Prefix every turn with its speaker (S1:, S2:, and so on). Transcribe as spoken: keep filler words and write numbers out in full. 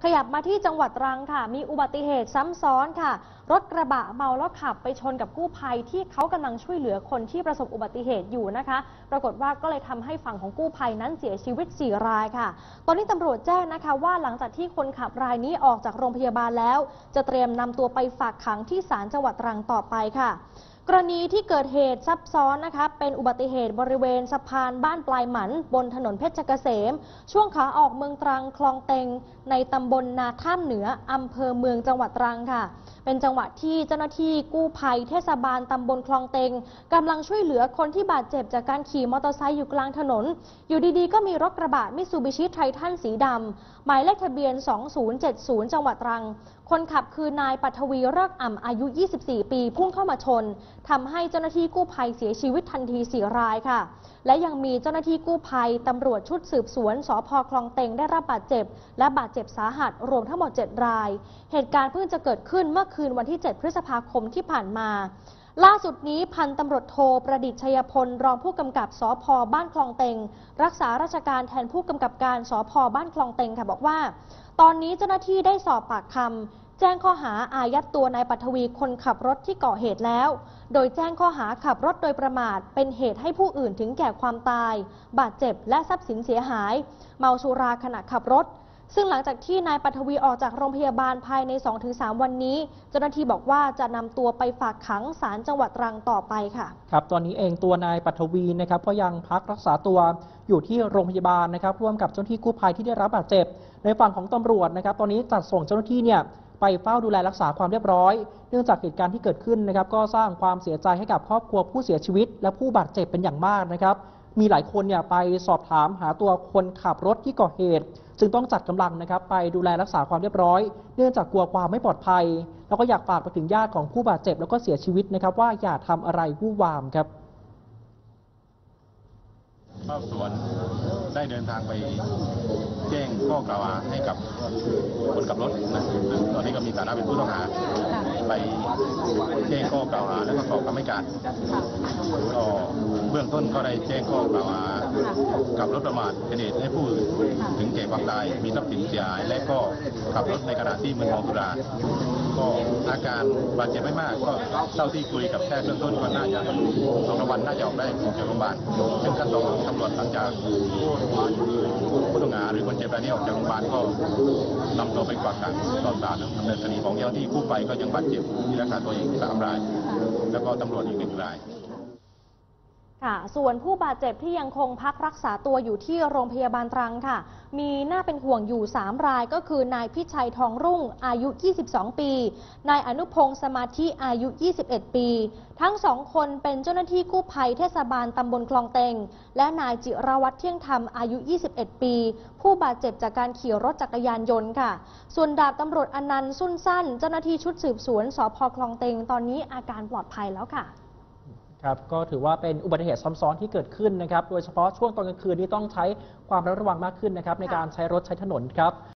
S1: ขยับมาที่จังหวัดตรังค่ะมีอุบัติเหตุซ้ำซ้อนค่ะรถกระบะเมาแล้วขับไปชนกับกู้ภัยที่เขากำลังช่วยเหลือคนที่ประสบอุบัติเหตุอยู่นะคะปรากฏว่าก็เลยทำให้ฝั่งของกู้ภัยนั้นเสียชีวิตสี่รายค่ะตอนนี้ตำรวจแจ้งนะคะว่าหลังจากที่คนขับรายนี้ออกจากโรงพยาบาลแล้วจะเตรียมนำตัวไปฝากขังที่ศาลจังหวัดตรังต่อไปค่ะกรณีที่เกิดเหตุซับซ้อนนะคะเป็นอุบัติเหตุบริเวณสะพานบ้านปลายหมันบนถนนเพชรเกษมช่วงขาออกเมืองตรังคลองเต็งในตำบลนาท่ามเหนืออำเภอเมืองจังหวัดตรังค่ะเป็นจังหวะที่เจ้าหน้าที่กู้ภัยเทศบาลตำบลคลองเต็งกำลังช่วยเหลือคนที่บาดเจ็บจากการขี่มอเตอร์ไซค์อยู่กลางถนนอยู่ดีๆก็มีรถกระบะมิตซูบิชิไททันสีดำหมายเลขทะเบียนสองศูนย์เจ็ดศูนย์จังหวัดตรังคนขับคือนายปัทวีเลิกอ่ำอายุยี่สิบสี่ปีพุ่งเข้ามาชนทำให้เจ้าหน้าที่กู้ภัยเสียชีวิตทันทีสี่รายค่ะและยังมีเจ้าหน้าที่กู้ภัยตำรวจชุดสืบสวนสภ.คลองเต็งได้รับบาดเจ็บและบาดเจ็บสาหัสรวมทั้งหมดเจ็ดรายเหตุการณ์เพิ่งจะเกิดขึ้นเมื่อคืนวันที่เจ็ดพฤษภาคมที่ผ่านมาล่าสุดนี้พันตำรวจโทประดิษฐ์ชัยพลรองผู้กำกับสภ.บ้านคลองเต็งรักษาราชการแทนผู้กำกับการสภ.บ้านคลองเต็งค่ะบอกว่าตอนนี้เจ้าหน้าที่ได้สอบปากคำแจ้งข้อหาอายัดตัวนายปัทวีคนขับรถที่ก่อเหตุแล้วโดยแจ้งข้อหาขับรถโดยประมาทเป็นเหตุให้ผู้อื่นถึงแก่ความตายบาดเจ็บและทรัพย์สินเสียหายเมาสุราขณะขับรถซึ่งหลังจากที่นายปัทวีออกจากโรงพยาบาลภายใน สองถึงสาม วันนี้เจ้าหน้าที่บอกว่าจะนำตัวไปฝากขังศาลจังหวัดตรังต่อไปค่ะ
S2: ครับตอนนี้เองตัวนายปัทวีนะครับก็ยังพักรักษาตัวอยู่ที่โรงพยาบาลนะครับร่วมกับเจ้าหน้าที่กู้ภัยที่ได้รับบาดเจ็บในฝั่งของตำรวจนะครับตอนนี้จัดส่งเจ้าหน้าที่เนี่ยไปเฝ้าดูแลรักษาความเรียบร้อยเนื่องจากเหตุการณ์ที่เกิดขึ้นนะครับก็สร้างความเสียใจให้กับครอบครัวผู้เสียชีวิตและผู้บาดเจ็บเป็นอย่างมากนะครับมีหลายคนเนี่ยไปสอบถามหาตัวคนขับรถที่ก่อเหตุจึงต้องจัดกำลังนะครับไปดูแลรักษาความเรียบร้อยเนื่องจากกลัวความไม่ปลอดภัยแล้วก็อยากฝากไปถึงญาติของผู้บาดเจ็บแล้วก็เสียชีวิตนะครับว่าอย่าทำอะไรวู่วามครับ
S3: สอบสวนได้เดินทางไปแจ้งข้อกล่าวหาให้กับคนขับรถนะซึ่งตอนนี้ก็มีฐานะเป็นผู้ต้องหาไปแจ้งข้อกล่าวหาแล้วก็สอบคำให้การก็เบื้องต้นก็ได้แจ้งข้อกล่าวหาขับรถประมาทเป็นเหตุให้ผู้อื่นถึงแก่ความตายมีทรัพย์สินเสียหายและก็ขับรถในขณะที่มึนเมาสุราก็อาการบาดเจ็บไม่มากก็เท่าที่คุยกับแพทย์เบื้องต้นก็น่าจะสองวันน่าจะออกได้จากโรงพยาบาลซึ่งขั้นตอนของตำรวจหลังจากผู้ต้องหาหรือคนเจ็บรายนี้ออกจากโรงพยาบาลก็นำตัวไปฝากขังต่อศาลดำเนินคดีของเจ้าหน้าที่กู้ภัยก็ยังบาดเจ็บที่รักษาตัวอยู่สามรายแล้วก็ตำรวจอีกหนึ่งราย
S1: ค่ะส่วนผู้บาดเจ็บที่ยังคงพักรักษาตัวอยู่ที่โรงพยาบาลตรังค่ะมีน่าเป็นห่วงอยู่สามรายก็คือนายพิชัยทองรุ่งอายุยี่สิบสองปีนายอนุพงษ์สมาธิอายุยี่สิบเอ็ดปีทั้งสองคนเป็นเจ้าหน้าที่กู้ภัยเทศบาลตำบลคลองเต็งและนายจิรวัฒน์เที่ยงธรรมอายุยี่สิบเอ็ดปีผู้บาดเจ็บจากการขี่รถจักรยานยนต์ค่ะส่วนดาบตำรวจอนันต์สุนสั้นเจ้าหน้าที่ชุดสืบสวนสภ.คลองเต็งตอนนี้อาการปลอดภัยแล้วค่ะ
S2: ครับก็ถือว่าเป็นอุบัติเหตุซ้ำซ้อนที่เกิดขึ้นนะครับโดยเฉพาะช่วงตอนกลางคืนที่ต้องใช้ความระมัดระวังมากขึ้นนะครับในการใช้รถใช้ถนนครับ